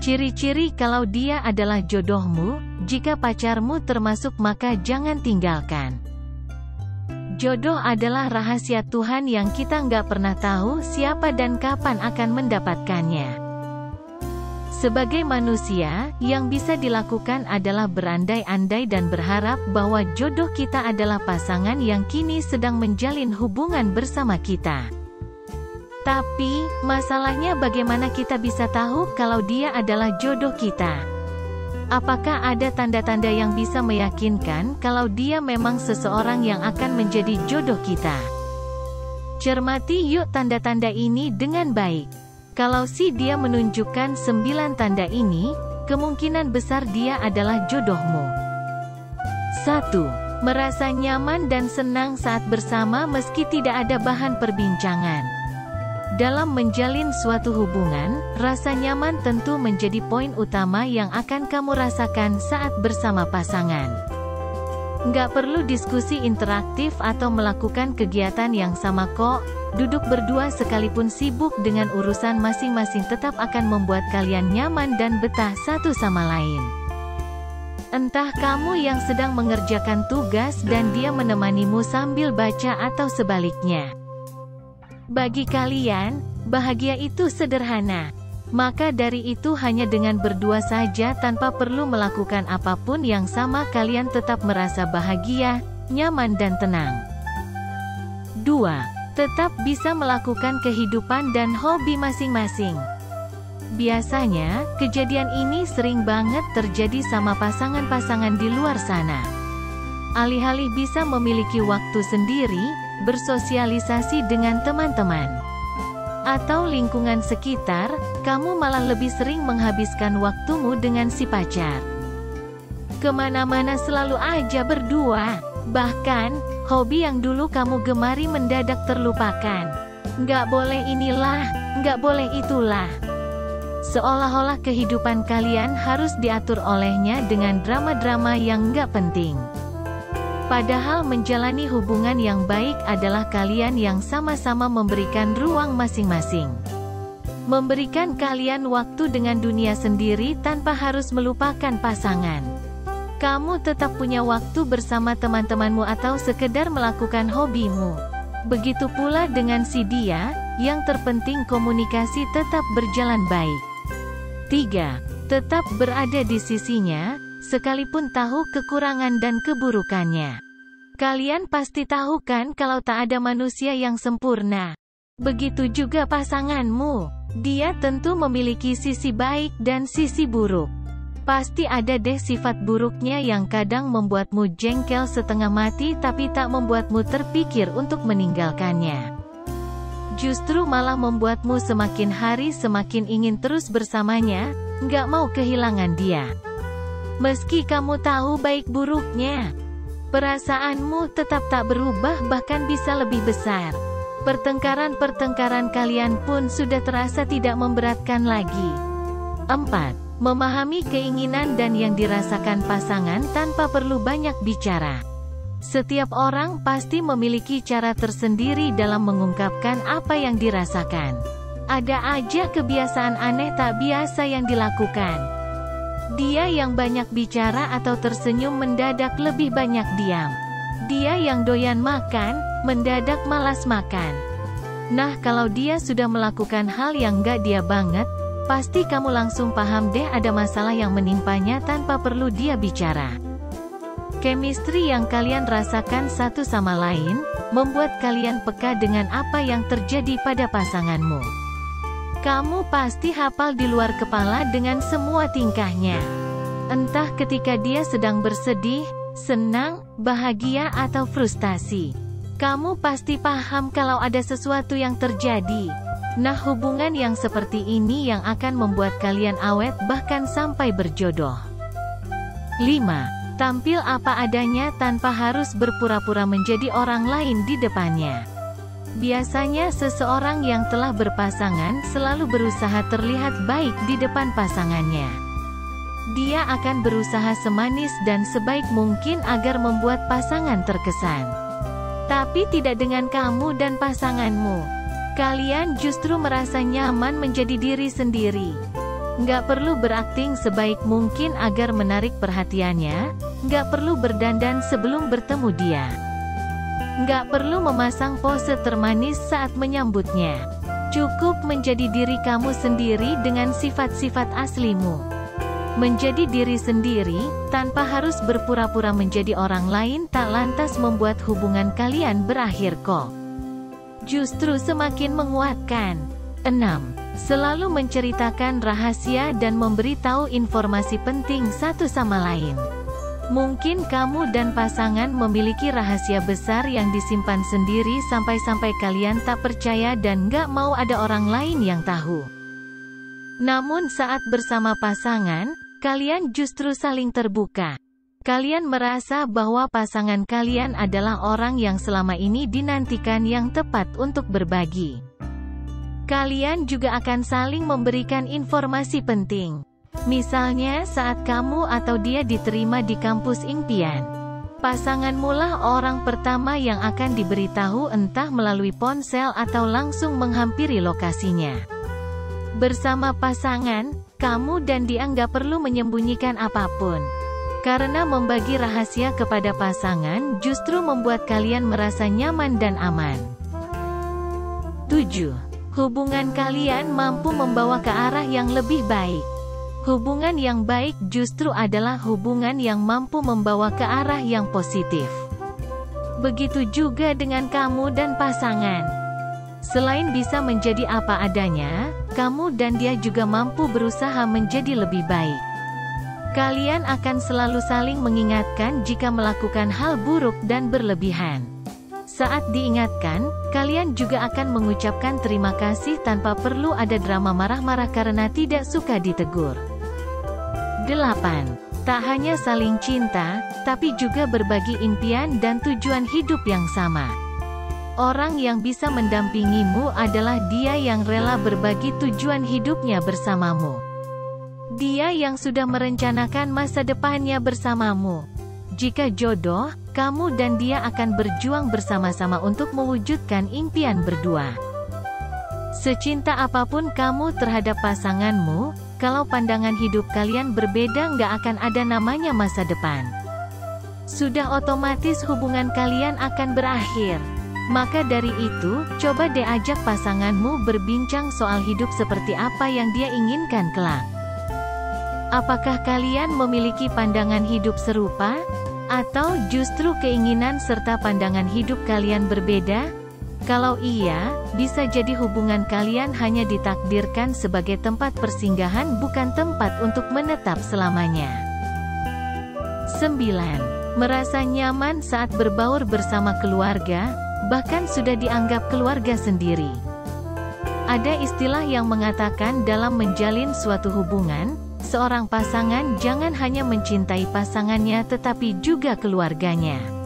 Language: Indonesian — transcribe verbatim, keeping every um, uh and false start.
Ciri-ciri kalau dia adalah jodohmu. Jika pacarmu termasuk, maka jangan tinggalkan. Jodoh adalah rahasia Tuhan yang kita nggak pernah tahu siapa dan kapan akan mendapatkannya. Sebagai manusia, yang bisa dilakukan adalah berandai-andai dan berharap bahwa jodoh kita adalah pasangan yang kini sedang menjalin hubungan bersama kita. Tapi, masalahnya bagaimana kita bisa tahu kalau dia adalah jodoh kita? Apakah ada tanda-tanda yang bisa meyakinkan kalau dia memang seseorang yang akan menjadi jodoh kita? Cermati yuk tanda-tanda ini dengan baik. Kalau si dia menunjukkan sembilan tanda ini, kemungkinan besar dia adalah jodohmu. satu. Merasa nyaman dan senang saat bersama meski tidak ada bahan perbincangan. Dalam menjalin suatu hubungan, rasa nyaman tentu menjadi poin utama yang akan kamu rasakan saat bersama pasangan. Nggak perlu diskusi interaktif atau melakukan kegiatan yang sama kok. Duduk berdua sekalipun sibuk dengan urusan masing-masing tetap akan membuat kalian nyaman dan betah satu sama lain. Entah kamu yang sedang mengerjakan tugas dan dia menemanimu sambil baca atau sebaliknya. Bagi kalian, bahagia itu sederhana. Maka dari itu hanya dengan berdua saja tanpa perlu melakukan apapun yang sama kalian tetap merasa bahagia, nyaman dan tenang. dua. Tetap bisa melakukan kehidupan dan hobi masing-masing. Biasanya, kejadian ini sering banget terjadi sama pasangan-pasangan di luar sana. Alih-alih bisa memiliki waktu sendiri, bersosialisasi dengan teman-teman atau lingkungan sekitar, kamu malah lebih sering menghabiskan waktumu dengan si pacar. Kemana-mana selalu aja berdua. Bahkan, hobi yang dulu kamu gemari mendadak terlupakan. Nggak boleh inilah, nggak boleh itulah. Seolah-olah kehidupan kalian harus diatur olehnya dengan drama-drama yang nggak penting. Padahal menjalani hubungan yang baik adalah kalian yang sama-sama memberikan ruang masing-masing. Memberikan kalian waktu dengan dunia sendiri tanpa harus melupakan pasangan. Kamu tetap punya waktu bersama teman-temanmu atau sekedar melakukan hobimu. Begitu pula dengan si dia, yang terpenting komunikasi tetap berjalan baik. tiga. Tetap berada di sisinya, sekalipun tahu kekurangan dan keburukannya. Kalian pasti tahu kan kalau tak ada manusia yang sempurna. Begitu juga pasanganmu. Dia tentu memiliki sisi baik dan sisi buruk. Pasti ada deh sifat buruknya yang kadang membuatmu jengkel setengah mati tapi tak membuatmu terpikir untuk meninggalkannya. Justru malah membuatmu semakin hari semakin ingin terus bersamanya, nggak mau kehilangan dia. Meski kamu tahu baik buruknya, perasaanmu tetap tak berubah bahkan bisa lebih besar. Pertengkaran-pertengkaran kalian pun sudah terasa tidak memberatkan lagi. empat. Memahami keinginan dan yang dirasakan pasangan tanpa perlu banyak bicara. Setiap orang pasti memiliki cara tersendiri dalam mengungkapkan apa yang dirasakan. Ada aja kebiasaan aneh tak biasa yang dilakukan. Dia yang banyak bicara atau tersenyum mendadak lebih banyak diam. Dia yang doyan makan, mendadak malas makan. Nah, kalau dia sudah melakukan hal yang gak dia banget, pasti kamu langsung paham deh ada masalah yang menimpanya tanpa perlu dia bicara. Chemistry yang kalian rasakan satu sama lain, membuat kalian peka dengan apa yang terjadi pada pasanganmu. Kamu pasti hafal di luar kepala dengan semua tingkahnya. Entah ketika dia sedang bersedih, senang, bahagia atau frustasi. Kamu pasti paham kalau ada sesuatu yang terjadi. Nah, hubungan yang seperti ini yang akan membuat kalian awet bahkan sampai berjodoh. lima. Tampil apa adanya tanpa harus berpura-pura menjadi orang lain di depannya. Biasanya seseorang yang telah berpasangan selalu berusaha terlihat baik di depan pasangannya. Dia akan berusaha semanis dan sebaik mungkin agar membuat pasangan terkesan. Tapi tidak dengan kamu dan pasanganmu. Kalian justru merasa nyaman menjadi diri sendiri. Nggak perlu berakting sebaik mungkin agar menarik perhatiannya, nggak perlu berdandan sebelum bertemu dia. Nggak perlu memasang pose termanis saat menyambutnya. Cukup menjadi diri kamu sendiri dengan sifat-sifat aslimu. Menjadi diri sendiri, tanpa harus berpura-pura menjadi orang lain tak lantas membuat hubungan kalian berakhir kok. Justru semakin menguatkan. enam. Selalu menceritakan rahasia dan memberitahu informasi penting satu sama lain. Mungkin kamu dan pasangan memiliki rahasia besar yang disimpan sendiri sampai-sampai kalian tak percaya dan gak mau ada orang lain yang tahu. Namun saat bersama pasangan, kalian justru saling terbuka. Kalian merasa bahwa pasangan kalian adalah orang yang selama ini dinantikan yang tepat untuk berbagi. Kalian juga akan saling memberikan informasi penting. Misalnya saat kamu atau dia diterima di kampus impian. Pasanganmu lah orang pertama yang akan diberitahu entah melalui ponsel atau langsung menghampiri lokasinya. Bersama pasangan, kamu dan dia nggak perlu menyembunyikan apapun. Karena membagi rahasia kepada pasangan justru membuat kalian merasa nyaman dan aman. tujuh. Hubungan kalian mampu membawa ke arah yang lebih baik. Hubungan yang baik justru adalah hubungan yang mampu membawa ke arah yang positif. Begitu juga dengan kamu dan pasangan. Selain bisa menjadi apa adanya, kamu dan dia juga mampu berusaha menjadi lebih baik. Kalian akan selalu saling mengingatkan jika melakukan hal buruk dan berlebihan. Saat diingatkan, kalian juga akan mengucapkan terima kasih tanpa perlu ada drama marah-marah karena tidak suka ditegur. delapan. Tak hanya saling cinta, tapi juga berbagi impian dan tujuan hidup yang sama. Orang yang bisa mendampingimu adalah dia yang rela berbagi tujuan hidupnya bersamamu. Dia yang sudah merencanakan masa depannya bersamamu. Jika jodoh, kamu dan dia akan berjuang bersama-sama untuk mewujudkan impian berdua. Secinta apapun kamu terhadap pasanganmu, kalau pandangan hidup kalian berbeda nggak akan ada namanya masa depan. Sudah otomatis hubungan kalian akan berakhir. Maka dari itu, coba deh ajak pasanganmu berbincang soal hidup seperti apa yang dia inginkan kelak. Apakah kalian memiliki pandangan hidup serupa? Atau justru keinginan serta pandangan hidup kalian berbeda? Kalau iya, bisa jadi hubungan kalian hanya ditakdirkan sebagai tempat persinggahan bukan tempat untuk menetap selamanya. sembilan. Merasa nyaman saat berbaur bersama keluarga, bahkan sudah dianggap keluarga sendiri. Ada istilah yang mengatakan dalam menjalin suatu hubungan, seorang pasangan jangan hanya mencintai pasangannya tetapi juga keluarganya.